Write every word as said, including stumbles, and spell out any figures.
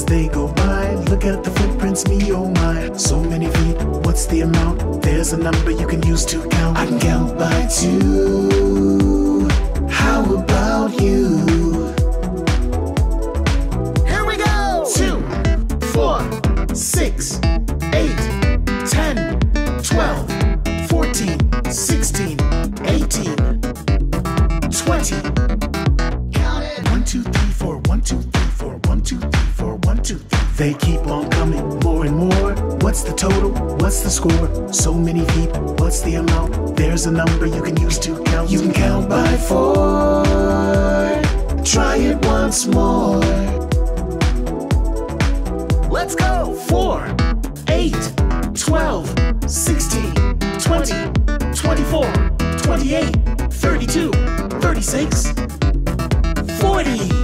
as they go by. Look at the footprints, me oh my. So many feet, what's the amount? There's a number you can use to count. I can count by two. How about you? Here we go! Two, four, six, eight, ten, twelve, fourteen, sixteen, eighteen, twenty. Count it! One, two, three, four, one, two, three, four, one, two, three, four, one, two, three. They keep on coming, more and more. What's the total? What's the score? So many feet, what's the amount? There's a number you can use to count. You can count by four. Try it once more. Let's go! Four, eight, twelve, sixteen, twenty, twenty-four, twenty-eight, thirty-two, thirty-six, forty.